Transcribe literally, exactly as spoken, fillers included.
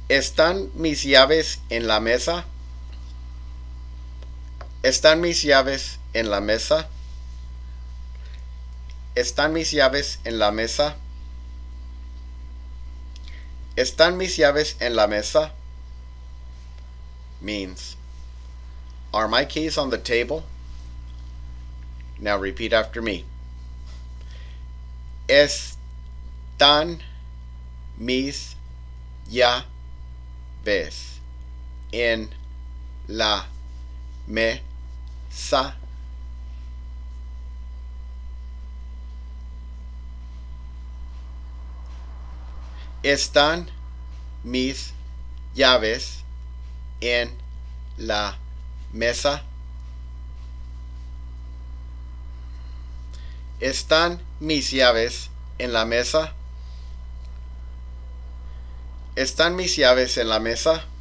¿Están mis llaves en la mesa? ¿Están mis llaves en la mesa? ¿Están mis llaves en la mesa? ¿Están mis llaves en la mesa? Means, are my keys on the table? Now repeat after me. Están mis llaves en la mesa? Están mis llaves en la mesa? ¿Están mis llaves en la mesa? ¿Están mis llaves en la mesa?